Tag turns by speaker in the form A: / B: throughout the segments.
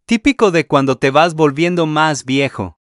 A: Típico de cuando te vas volviendo más viejo.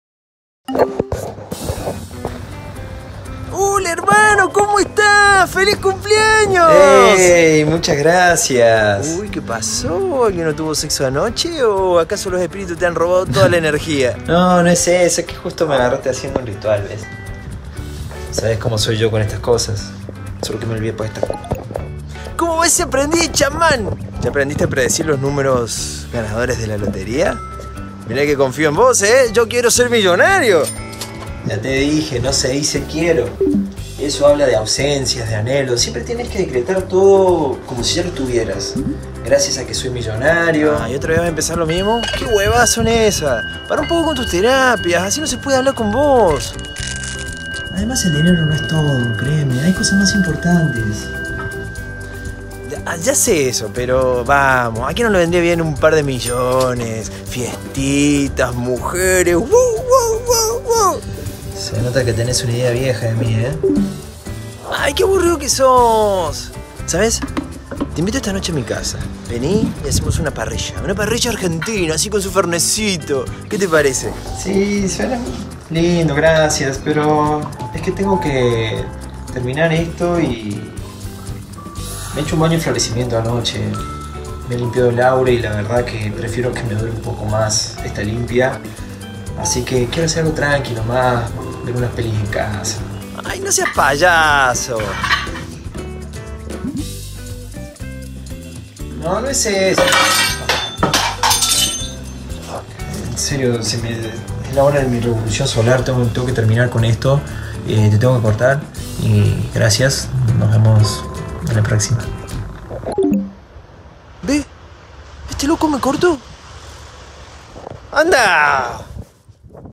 B: ¡Hola, hermano! ¿Cómo estás? ¡Feliz cumpleaños!
C: ¡Ey! Muchas gracias.
B: Uy, ¿qué pasó? ¿Alguien no tuvo sexo anoche? ¿O acaso los espíritus te han robado toda la energía?
C: No, no es eso, es que justo me agarraste haciendo un ritual, ¿ves? ¿Sabes cómo soy yo con estas cosas? Solo que me olvidé por esta.
B: ¿Cómo ves si aprendí, chamán? ¿Ya aprendiste a predecir los números ganadores de la lotería? Mirá que confío en vos, ¿eh? Yo quiero ser millonario.
C: Ya te dije, no se dice quiero. Eso habla de ausencias, de anhelos. Siempre tienes que decretar todo como si ya lo tuvieras. Gracias a que soy millonario.
B: ¿Y otra vez va a empezar lo mismo? ¿Qué huevadas son esas? Para un poco con tus terapias, así no se puede hablar con vos.
C: Además el dinero no es todo, créeme. Hay cosas más importantes.
B: Ya sé eso, pero vamos, ¿a quién no le vendría bien un par de millones? Fiestitas, mujeres, ¡wow, wow, wow, wow!
C: Se nota que tenés una idea vieja de mí, ¿eh?
B: ¡Ay, qué aburrido que sos! ¿Sabes? Te invito esta noche a mi casa. Vení y hacemos una parrilla. Una parrilla argentina, así con su fernecito. ¿Qué te parece?
C: Sí, suena lindo, gracias, pero es que tengo que terminar esto y... Me he hecho un baño de florecimiento anoche. Me he limpiado el aura y la verdad que prefiero que me dure un poco más esta limpia. Así que quiero hacer algo tranquilo más, ver unas pelis en casa.
B: ¡Ay, no seas payaso!
C: No, no es eso. En serio, es la hora de mi revolución solar, tengo que terminar con esto. Te tengo que cortar y gracias, nos vemos en la próxima.
B: ¿Ve? ¿Este loco me cortó? ¡Anda!